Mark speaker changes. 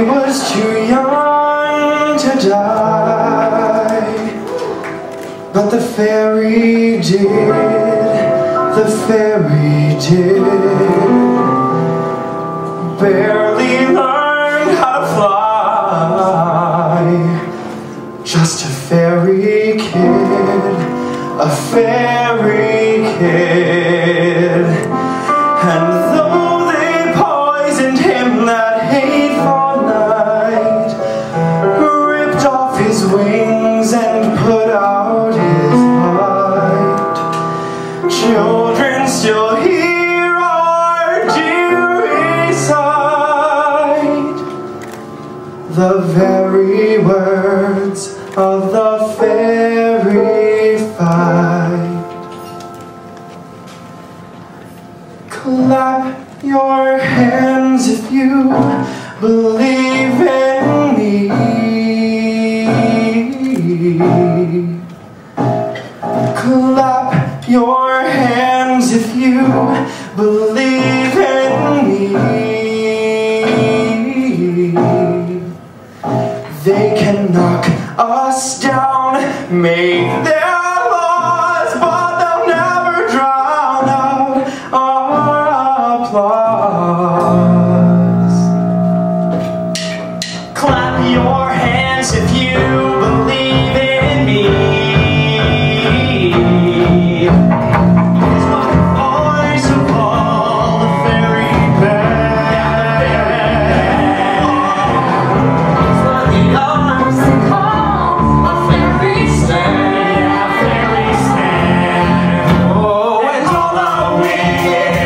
Speaker 1: was too young to die, but the fairy did, the fairy did. Barely learned how to fly, just a fairy kid, a fairy kid. And though they poisoned him that hateful night, ripped off his wings and put out his light, children still hear our dear sight, the very words of the fairy fight. Clap your hands if you believe in me. Clap your hands if you believe in me. They can knock us down, make their laws, but they'll never drown out our applause. Clap your hands if you believe in me. It's my voice of all the fairy band. It's what the arms they call a fairy stand. A fairy stand. Oh, and all the wicked